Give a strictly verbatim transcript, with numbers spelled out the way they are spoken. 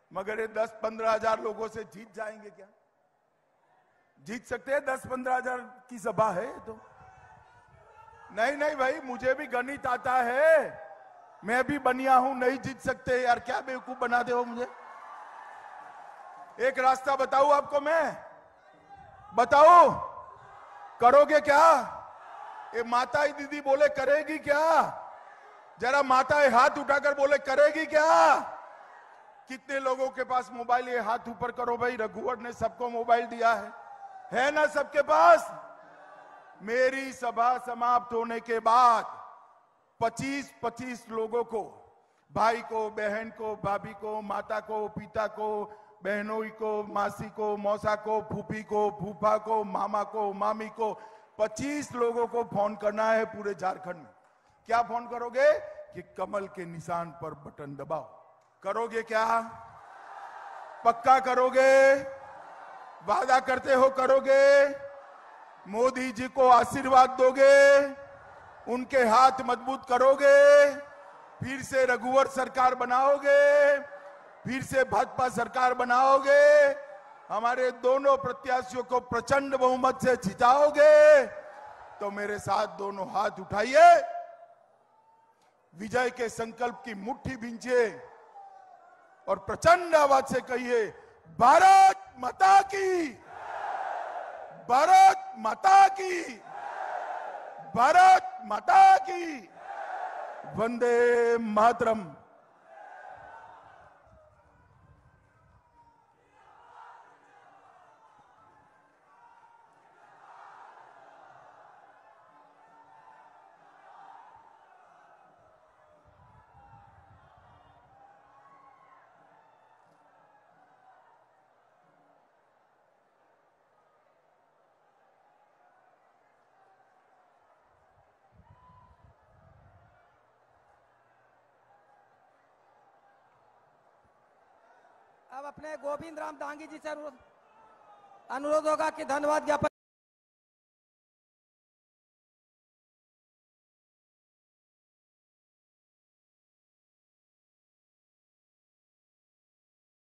मगर ये दस पंद्रह हजार लोगों से जीत जाएंगे क्या? जीत सकते हैं? दस पंद्रह हजार की सभा है तो। नहीं नहीं भाई, मुझे भी गणित आता है, मैं भी बनिया हूं, नहीं जीत सकते यार, क्या बेवकूफ बना दे हो मुझे। एक रास्ता बताऊं आपको मैं, बताओ करोगे क्या? ये माता दीदी बोले करेगी क्या? जरा माता हाथ उठाकर बोले करेगी क्या? कितने लोगों के पास मोबाइल? ये हाथ ऊपर करो भाई, रघुवर ने सबको मोबाइल दिया है, है ना सबके पास? मेरी सभा समाप्त होने के बाद पच्चीस पच्चीस लोगों को, भाई को, बहन को, भाभी को, माता को, पिता को, बहनोई को, मासी को, मौसा को, फूफी को, फूफा को, मामा को, मामी को, पच्चीस लोगों को फोन करना है पूरे झारखंड में। क्या फोन करोगे? कि कमल के निशान पर बटन दबाओ। करोगे क्या? पक्का करोगे? वादा करते हो करोगे? मोदी जी को आशीर्वाद दोगे? उनके हाथ मजबूत करोगे? फिर से रघुवर सरकार बनाओगे? फिर से भाजपा सरकार बनाओगे? हमारे दोनों प्रत्याशियों को प्रचंड बहुमत से जिताओगे? तो मेरे साथ दोनों हाथ उठाइए, विजय के संकल्प की मुट्ठी भींचिए और प्रचंड आवाज से कहिए, भारत माता की, भारत माता की, भारत माता की, वंदे मातरम। अब अपने गोविंद राम दांगी जी से अनुरोध अनुरोध होगा कि धन्यवाद ज्ञापन